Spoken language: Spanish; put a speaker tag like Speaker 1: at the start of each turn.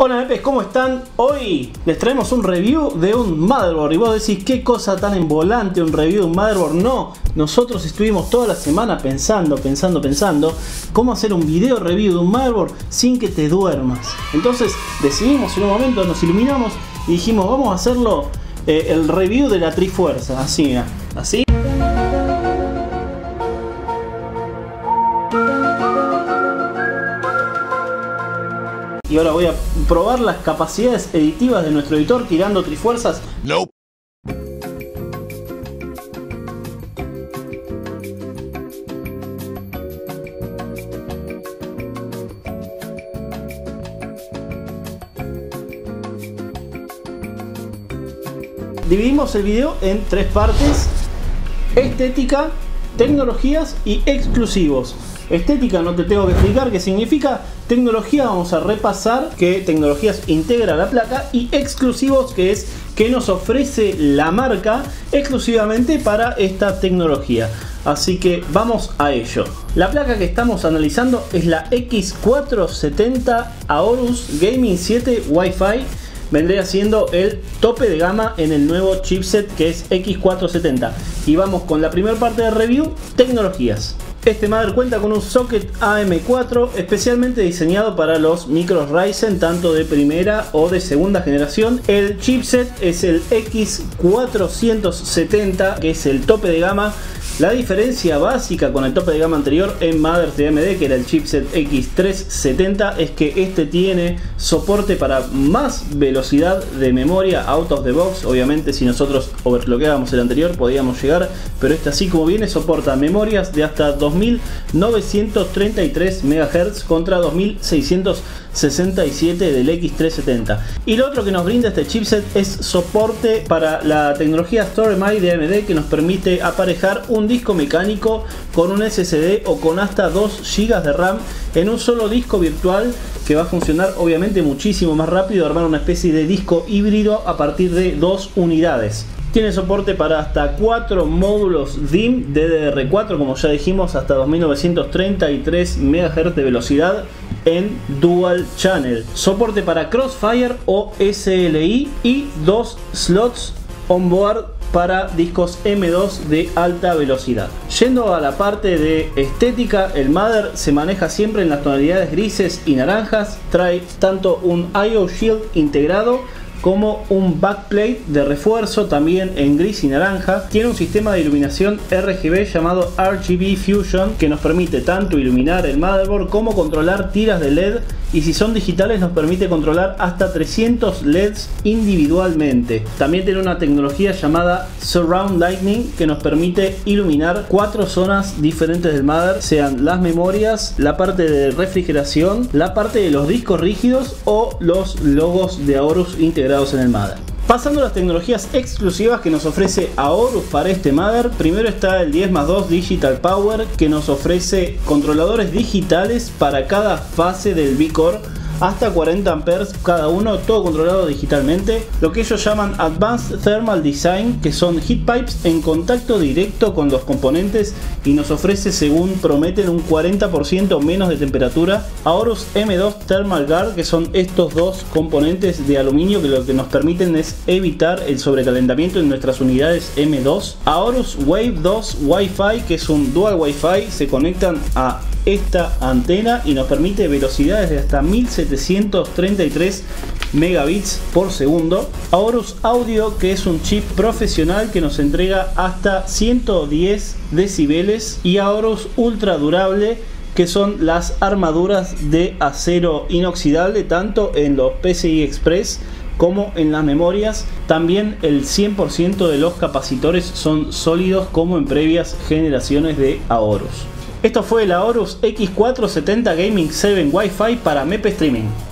Speaker 1: Hola nepes, ¿cómo están? Hoy les traemos un review de un motherboard. Y vos decís, ¿qué cosa tan envolante un review de un motherboard? No, nosotros estuvimos toda la semana pensando cómo hacer un video review de un motherboard sin que te duermas. Entonces decidimos en un momento, nos iluminamos y dijimos, vamos a hacerlo el review de la Trifuerza. Así, así. Y ahora voy a probar las capacidades editivas de nuestro editor tirando Trifuerzas.
Speaker 2: Nope.
Speaker 1: Dividimos el video en tres partes: estética, tecnologías y exclusivos. Estética no te tengo que explicar qué significa. Tecnología vamos a repasar qué tecnologías integra la placa, y exclusivos, que es qué nos ofrece la marca exclusivamente para esta tecnología. Así que vamos a ello. La placa que estamos analizando es la X470 Aorus Gaming 7 Wi-Fi. Vendría siendo el tope de gama en el nuevo chipset que es X470. Y vamos con la primera parte de review: tecnologías. Este mother cuenta con un socket AM4 especialmente diseñado para los micros Ryzen, tanto de primera o de segunda generación. El chipset es el X470, que es el tope de gama. La diferencia básica con el tope de gama anterior en mothers de AMD, que era el chipset X370, es que este tiene soporte para más velocidad de memoria out of the box. Obviamente, si nosotros overclockeábamos el anterior podíamos llegar, pero este, así como viene, soporta memorias de hasta 2933 MHz contra 2667 del X370. Y lo otro que nos brinda este chipset es soporte para la tecnología StoreMi de AMD, que nos permite aparejar un disco mecánico con un SSD o con hasta 2 GB de RAM en un solo disco virtual, que va a funcionar obviamente muchísimo más rápido, armar una especie de disco híbrido a partir de 2 unidades. Tiene soporte para hasta 4 módulos DIMM DDR4, como ya dijimos, hasta 2933 MHz de velocidad en Dual Channel. Soporte para Crossfire o SLI y 2 slots onboard para discos M2 de alta velocidad. Yendo a la parte de estética, el mother se maneja siempre en las tonalidades grises y naranjas. Trae tanto un I/O Shield integrado como un backplate de refuerzo también en gris y naranja. Tiene un sistema de iluminación RGB llamado RGB Fusion, que nos permite tanto iluminar el motherboard como controlar tiras de LED, y si son digitales nos permite controlar hasta 300 LEDs individualmente. También tiene una tecnología llamada Surround Lighting, que nos permite iluminar 4 zonas diferentes del mother, sean las memorias, la parte de refrigeración, la parte de los discos rígidos o los logos de Aorus integrados en el mother. Pasando a las tecnologías exclusivas que nos ofrece Aorus para este mother, primero está el 10+2 Digital Power, que nos ofrece controladores digitales para cada fase del V-Core, hasta 40 amperes cada uno, todo controlado digitalmente. Lo que ellos llaman Advanced Thermal Design, que son heat pipes en contacto directo con los componentes, y nos ofrece, según prometen, un 40% menos de temperatura. Aorus M2 Thermal Guard, que son estos dos componentes de aluminio que lo que nos permiten es evitar el sobrecalentamiento en nuestras unidades M2. Aorus Wave 2 Wi-Fi, que es un dual Wi-Fi, se conectan a esta antena y nos permite velocidades de hasta 1733 megabits por segundo. Aorus Audio, que es un chip profesional que nos entrega hasta 110 decibeles. Y Aorus Ultra Durable, que son las armaduras de acero inoxidable tanto en los PCI Express como en las memorias. También el 100% de los capacitores son sólidos, como en previas generaciones de Aorus. Esto fue el Aorus X470 Gaming 7 Wi-Fi para Mepe Streaming.